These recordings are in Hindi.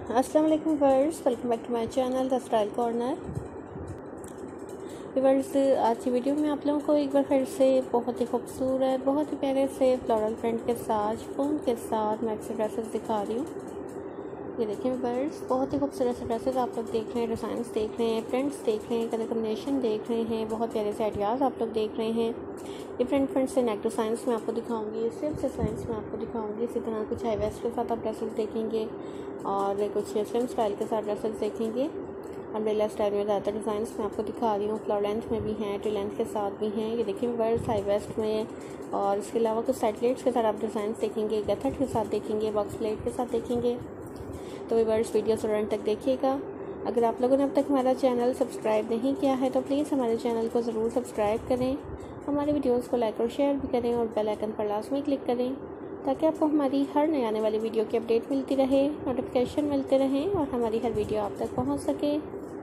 अस्सलाम वालेकुम viewers, welcome back to my channel the style corner. Viewers, आज की वीडियो में आप लोगों को एक बार फिर से बहुत ही खूबसूरत, बहुत ही प्यारे से फ्लोरल प्रिंट के साथ, फोन के साथ मैक्सी ड्रेसेस दिखा रही हूँ। ये देखिए व्यूअर्स, बहुत ही खूबसूरत से ड्रेसेस आप लोग देख रहे हैं, डिज़ाइंस देख रहे हैं, प्रिंट्स देख रहे हैं, कलर कॉम्बिनेशन देख रहे हैं, बहुत प्यारे से आइडियाज़ आप लोग देख रहे हैं। डिफरेंट से नेक डिज़ाइंस में आपको दिखाऊंगी, स्लिप डिज़ाइंस में आपको दिखाऊंगी। इसी तरह कुछ हाई वेस्ट के साथ आप ड्रेसेस देखेंगे और कुछ स्लिम स्टाइल के साथ ड्रेसेस देखेंगे। अम्ब्रेला स्टाइल में ज़्यादातर डिज़ाइंस मैं आपको दिखा रही हूँ। फ्लोर लेंथ में भी हैं, ट्री लेंथ के साथ भी हैं। ये देखिए व्यूअर्स, हाई वेस्ट में और इसके अलावा कुछ साइड प्लेट्स के साथ आप डिज़ाइंस देखेंगे, गथट के साथ देखेंगे, बॉक्स प्लेट के साथ देखेंगे। तो व्यूअर्स, वीडियो से एंड तक देखिएगा। अगर आप लोगों ने अब तक हमारा चैनल सब्सक्राइब नहीं किया है तो प्लीज़ हमारे चैनल को ज़रूर सब्सक्राइब करें, हमारे वीडियोस को लाइक और शेयर भी करें और बेल आइकन पर लास्ट में क्लिक करें ताकि आपको हमारी हर नए आने वाली वीडियो की अपडेट मिलती रहे, नोटिफिकेशन मिलते रहें और हमारी हर वीडियो आप तक पहुंच सके।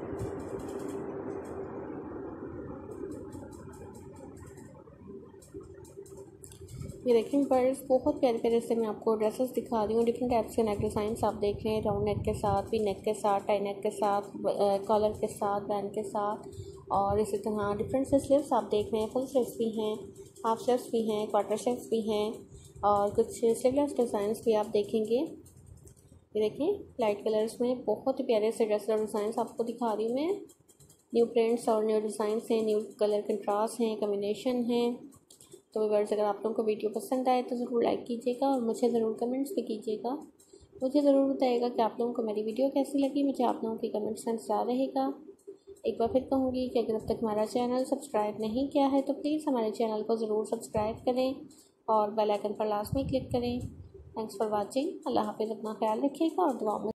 ये देखिए बर्ड्स, बहुत प्यारे प्यारे से मैं आपको ड्रेसेस दिखा रही हूँ। डिफरेंट टाइप्स के नेक डिज़ाइंस आप देख रहे हैं, राउंड नेक के साथ, वी नेक के साथ, टाई नेक के साथ, कॉलर के साथ, बैंड के साथ, और इसी तरह डिफरेंट से स्लीव्स आप देख रहे हैं। फुल स्लीव्स भी हैं, हाफ स्लीव्स भी हैं, क्वार्टर स्लीव्स भी हैं और कुछ स्लीवलेस डिज़ाइंस भी आप देखेंगे। ये देखिए लाइट कलर्स में बहुत ही प्यारे से ड्रेस और डिज़ाइंस आपको दिखा रही हूँ मैं। न्यू प्रिंट्स और न्यू डिज़ाइंस हैं, न्यू कलर कंट्रास्ट हैं, कम्बिनेशन हैं। तो व्यूअर्स, अगर आप लोगों को वीडियो पसंद आए तो ज़रूर लाइक कीजिएगा और मुझे ज़रूर कमेंट्स भी कीजिएगा। मुझे ज़रूर बताइएगा कि आप लोगों को मेरी वीडियो कैसी लगी। मुझे आप लोगों के कमेंट्स का इंतज़ार रहेगा। एक बार फिर कहूँगी कि अगर अब तक हमारा चैनल सब्सक्राइब नहीं किया है तो प्लीज़ हमारे चैनल को ज़रूर सब्सक्राइब करें और बेल आइकन पर लास्ट में क्लिक करें। Thanks for watching. अल्लाह हाफिज़, अपना ख्याल रखिएगा और दुआ में